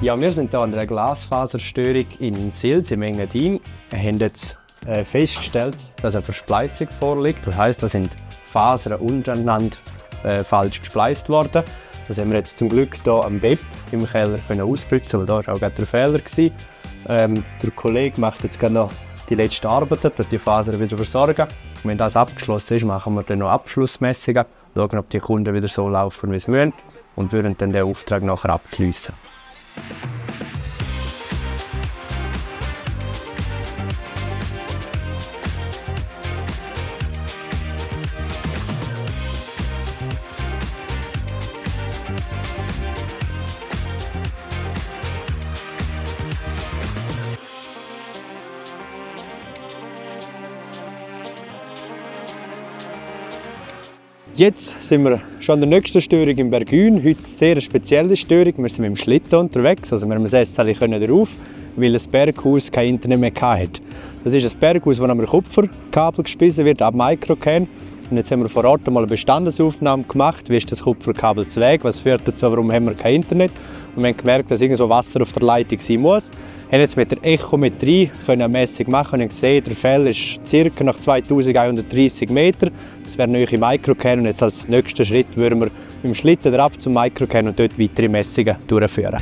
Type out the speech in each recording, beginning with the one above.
Ja, wir sind hier an einer Glasfaserstörung in Sils im Engadin. Wir haben jetzt festgestellt, dass eine Verschleißung vorliegt. Das heisst, da sind Fasern untereinander falsch gespleist worden. Das haben wir jetzt zum Glück hier am Bett im Keller ausnutzen, weil da war auch gerade der Fehler. Der Kollege macht jetzt gerade noch die letzten Arbeiten, die Fasern wieder versorgen. Und wenn das abgeschlossen ist, machen wir dann noch Abschlussmessungen, schauen, ob die Kunden wieder so laufen, wie sie müssen, und würden dann den Auftrag nachher abschliessen. Jetzt sind wir schon an der nächsten Störung in Bergün. Heute eine sehr spezielle Störung. Wir sind mit dem Schlitten unterwegs, also wir haben das SL drauf, weil das Berghaus kein Internet mehr hatte. Das ist ein Berghaus, das am Kupferkabel gespeist wird, ab Microcan. Und jetzt haben wir vor Ort einmal eine Bestandesaufnahme gemacht, wie ist das Kupferkabel zu Weg, was führt dazu, warum haben wir kein Internet. Und wir haben gemerkt, dass irgendwo Wasser auf der Leitung sein muss. Wir haben jetzt mit der Echometrie eine Messung machen und haben gesehen, der Fehler ist ca. nach 2130 Meter. Das wäre nahe Microcan und jetzt als nächsten Schritt würden wir mit dem Schlitten ab zum Microcan und dort weitere Messungen durchführen.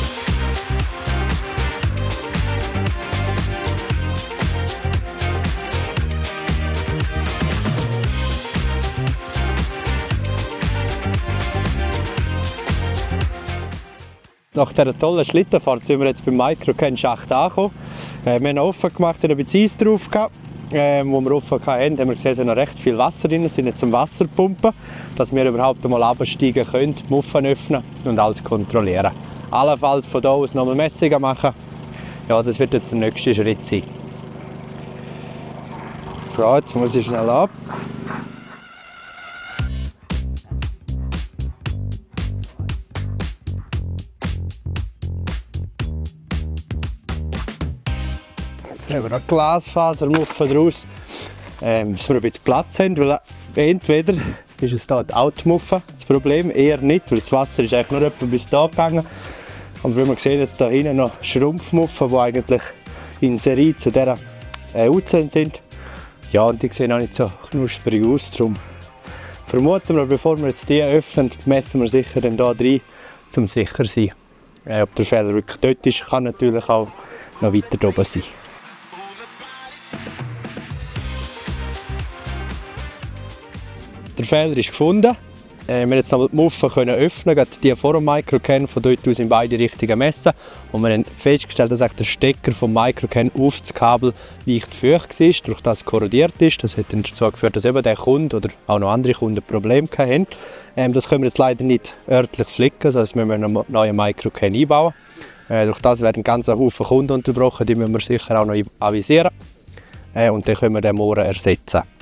Nach dieser tollen Schlittenfahrt sind wir jetzt beim Microcan-Schacht angekommen. Wir haben ihn offen gemacht und ein bisschen Eis drauf gehabt. Wo wir offen hatten, haben wir gesehen, dass noch recht viel Wasser drin ist. Wir sind jetzt am Wasserpumpen, dass wir überhaupt einmal absteigen können, die Muffen öffnen und alles kontrollieren. Allenfalls von hier aus nochmal Messungen machen. Ja, das wird jetzt der nächste Schritt sein. So, jetzt muss ich schnell ab. Jetzt haben wir noch Glasfasermuffen draus, dass wir ein bisschen Platz haben, weil entweder ist es hier die Automuffe das Problem, eher nicht, weil das Wasser ist eigentlich nur etwa bis hier gegangen. Aber wenn man sieht, dass da hinten noch Schrumpfmuffen, die eigentlich in Serie zu dieser U10 sind, ja, und die sehen auch nicht so knusprig aus. Darum vermuten wir, bevor wir jetzt die öffnen, messen wir sicher dann hier rein, um sicher zu sein. Ob der Fehler wirklich dort ist, kann natürlich auch noch weiter oben sein. Der Fehler ist gefunden. Wir haben jetzt noch die Muffen öffnen, die vor dem Microcan, von dort aus in beide Richtungen messen. Und wir haben festgestellt, dass der Stecker vom Microcan auf das Kabel leicht feucht war, durch das korrodiert ist. Das hat dann dazu geführt, dass eben der Kunde oder auch noch andere Kunden Probleme hatten. Das können wir jetzt leider nicht örtlich flicken, das heißt, wir müssen einen neuen Microcan einbauen. Durch das werden ganz Haufen Kunden unterbrochen, die müssen wir sicher auch noch avisieren. Und dann können wir den morgen ersetzen.